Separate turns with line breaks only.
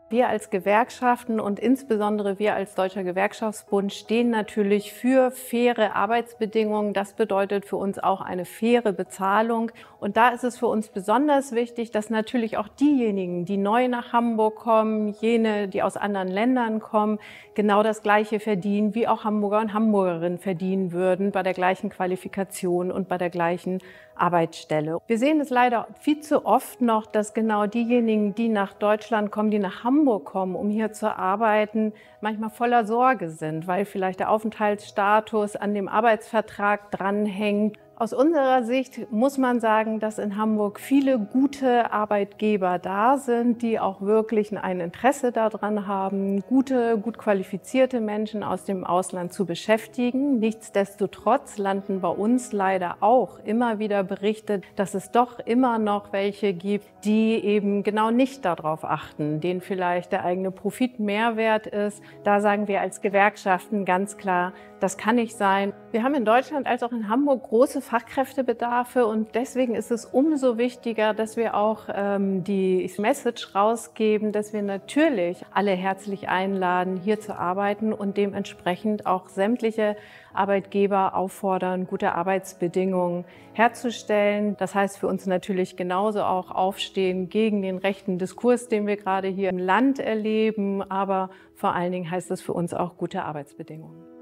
Wir als Gewerkschaften und insbesondere wir als Deutscher Gewerkschaftsbund stehen natürlich für faire Arbeitsbedingungen. Das bedeutet für uns auch eine faire Bezahlung. Und da ist es für uns besonders wichtig, dass natürlich auch diejenigen, die neu nach Hamburg kommen, jene, die aus anderen Ländern kommen, genau das Gleiche verdienen, wie auch Hamburger und Hamburgerinnen verdienen würden bei der gleichen Qualifikation und bei der gleichen Arbeitsstelle. Wir sehen es leider viel zu oft noch, dass genau diejenigen, die nach Deutschland kommen, die nach Hamburg kommen, um hier zu arbeiten, manchmal voller Sorge sind, weil vielleicht der Aufenthaltsstatus an dem Arbeitsvertrag dranhängt. Aus unserer Sicht muss man sagen, dass in Hamburg viele gute Arbeitgeber da sind, die auch wirklich ein Interesse daran haben, gut qualifizierte Menschen aus dem Ausland zu beschäftigen. Nichtsdestotrotz landen bei uns leider auch immer wieder Berichte, dass es doch immer noch welche gibt, die eben genau nicht darauf achten, denen vielleicht der eigene Profit Mehrwert ist. Da sagen wir als Gewerkschaften ganz klar, das kann nicht sein. Wir haben in Deutschland als auch in Hamburg große Fachkräftebedarfe und deswegen ist es umso wichtiger, dass wir auch die Message rausgeben, dass wir natürlich alle herzlich einladen, hier zu arbeiten und dementsprechend auch sämtliche Arbeitgeber auffordern, gute Arbeitsbedingungen herzustellen. Das heißt für uns natürlich genauso auch aufstehen gegen den rechten Diskurs, den wir gerade hier im Land erleben, aber vor allen Dingen heißt es für uns auch gute Arbeitsbedingungen.